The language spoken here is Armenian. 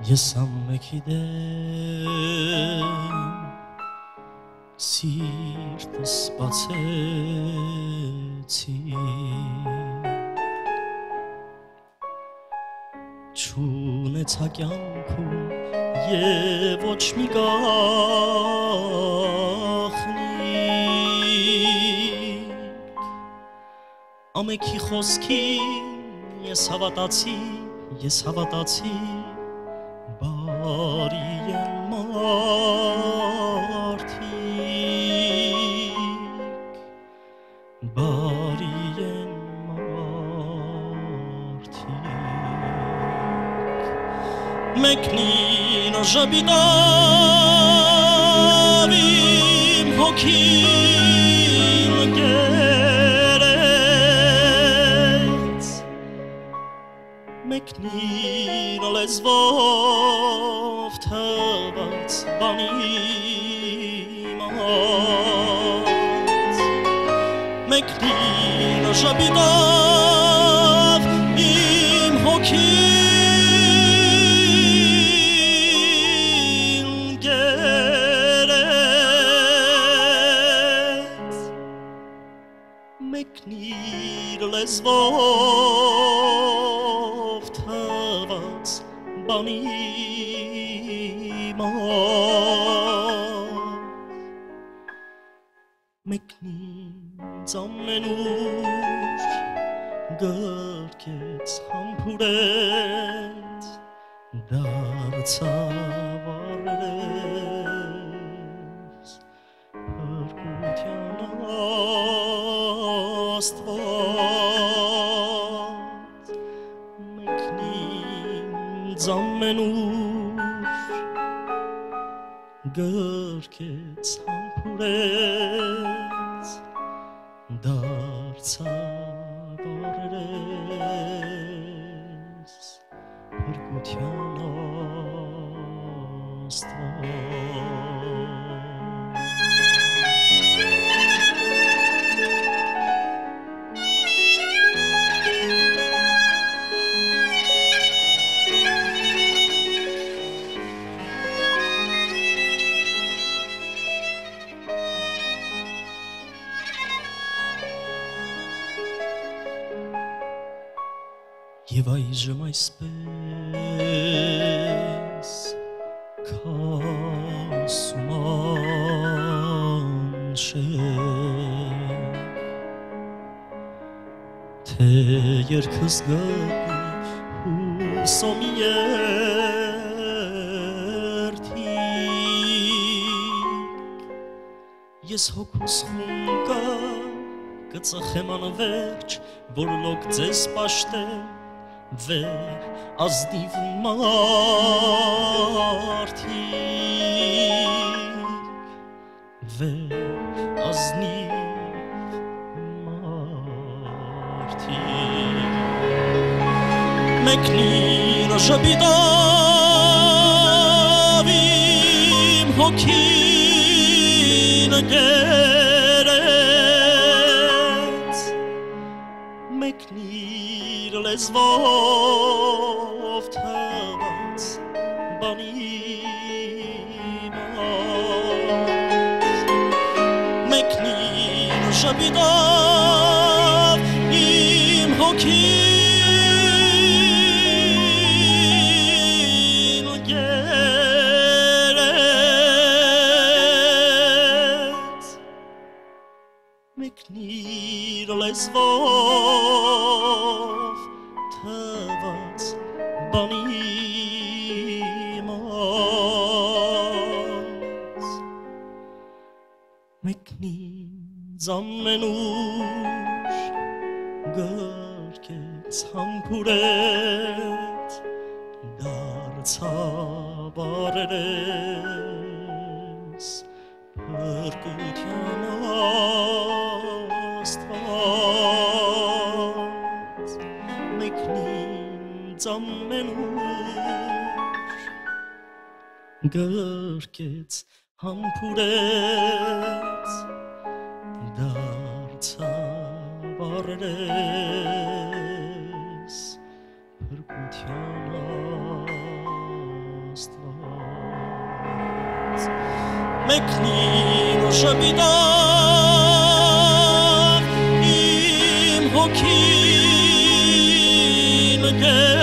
Ես ամենքի դեմ սիրտս բացեցի չունեցա կյանքում և ոչ մի գաղտնիք ամենքի խոսքին ես հավատացի բարի են մարդիկ բարի են մարդիկ մեկնին ժպիտով իմ հոգին կերեց մեկնին լեզվով թված բանի մած մեկնին ժպիտով իմ հոգին կերեց մեկնին լեզվով թված բանի մեկնից ամենուր գրկեց համբուրեց դարձավ արրես հրկության աստված մեկնից ամենուր գրկեց համբուրեց դարձավ արրես հրկության Եվ այժմ այսպես քասում անշեր թե երգս գտնի հուսոմ երդիկ ես հոգուս խունկա կծխեմ անվերջ որ լոք ձեզ պաշտեմ Ver azdiv martik Ver azdiv martik Meknin żebidov im hokin gerets Meknir lezvov tavats banim Meknir żebidov im hokin gerets Meknir lezvov tavats banimaz Meknin zamenush görkets hampuret dartsav arres perkutyan astvat Meknin zamenush görkets hampuret dartsav arres perkutyan mes knien je bidach im hokin